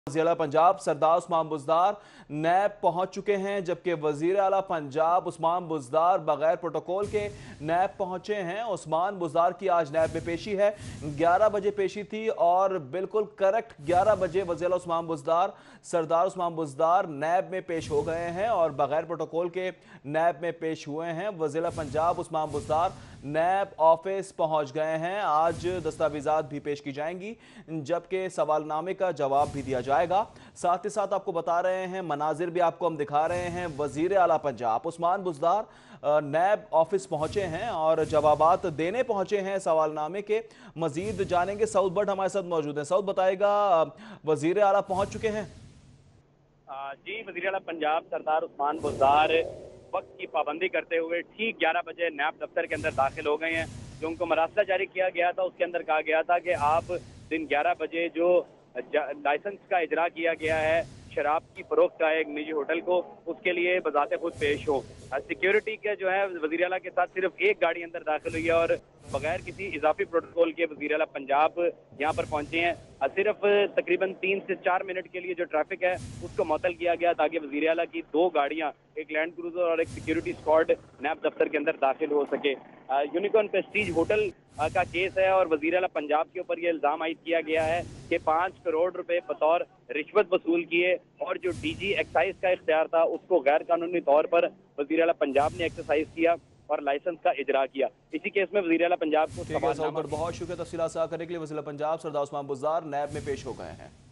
वज़ीर-ए-आला पंजाब सरदार उस्मान बुज़दार नैब पहुंच चुके हैं, जबकि वज़ीर-ए-आला पंजाब उस्मान बुज़दार बगैर प्रोटोकॉल के नैब पहुंचे हैं। उस्मान बुज़दार की आज नैब में पेशी है। 11 बजे पेशी थी और बिल्कुल करेक्ट 11 बजे वज़ीर-ए-आला उस्मान बुज़दार सरदार उस्मान बुज़दार नैब में पेश हो गए हैं और बगैर प्रोटोकॉल के नैब में पेश हुए हैं। वज़ीर-ए-आला पंजाब उस्मान बुज़दार नैब ऑफिस पहुंच गए हैं। आज दस्तावेजात भी पेश की जाएंगी, जबकि सवालनामे का जवाब भी दिया जाएगा। साथ ही साथ आपको बता रहे हैं, मनाजिर भी आपको हम दिखा रहे हैं। वजीर आला पंजाब उस्मान बुज़दार नैब ऑफिस पहुंचे हैं और जवाबात देने पहुंचे हैं सवालनामे के। मजीद जानेंगे, सऊद भट्ट हमारे साथ मौजूद हैं। सऊद बताएगा, वजीर आला पहुंच चुके हैं? जी, वज़ीर आला पंजाब सरदार उस्मान बुज़दार वक्त की पाबंदी करते हुए ठीक 11 बजे नैब दफ्तर के अंदर दाखिल हो गए हैं। जो उनको मरासला जारी किया गया था उसके अंदर कहा गया था कि आप दिन 11 बजे जो लाइसेंस का इजरा किया गया है शराब की फरोख्त का एक निजी होटल को, उसके लिए बजाते खुद पेश हो। सिक्योरिटी के जो है वज़ीर आला के साथ सिर्फ एक गाड़ी अंदर दाखिल हुई है और बगैर किसी इजाफी प्रोटोकॉल के वज़ीर आला पंजाब यहाँ पर पहुंचे हैं। सिर्फ तकरीबन 3 से 4 मिनट के लिए जो ट्रैफिक है उसको मुअत्तल किया गया ताकि वज़ीर आला की 2 गाड़ियाँ, एक लैंड क्रूजर और एक सिक्योरिटी स्क्वाड नैब दफ्तर के अंदर दाखिल हो सके। यूनिकॉर्न प्रेस्टीज होटल का केस है और वज़ीर आला पंजाब के ऊपर यह इल्ज़ाम आयद किया गया है कि 5 करोड़ रुपए बतौर रिश्वत वसूल किए और जो डीजी एक्साइज का इख्तियार था उसको गैर कानूनी तौर पर वज़ीर आला पंजाब ने एक्सरसाइज किया और लाइसेंस का इजरा किया। इसी केस में वज़ीर आला पंजाब को बहुत शुक्रिया तफसीलात साझा करने के लिए। वज़ीर आला पंजाब सरदार उस्मान बुज़दार नैब में पेश हो गए हैं।